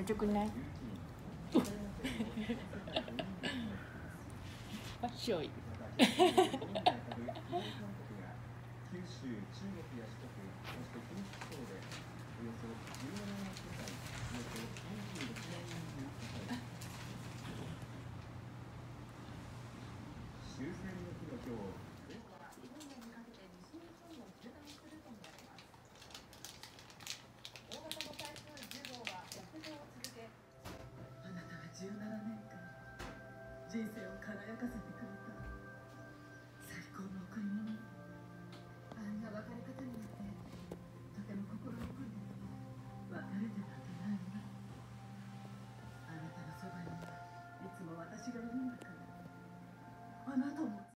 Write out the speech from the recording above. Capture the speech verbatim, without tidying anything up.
ちょくない？わっしょい。 九州、中国や四国、そして近畿地方でおよそじゅうななまん世帯、およそさんじゅうろくまん人に当たり終戦の日の今日、午後は今夜にかけて西日本を縦断するとみられます。大型の台風じゅうごうは北上を続け、あなたはじゅうななねんかん人生を輝かせてくれた最高の贈り物。あんな別れ方になってとても心残りだけど、別れてなんてないわ。あなたのそばにはいつも私がいるんだから、あなたも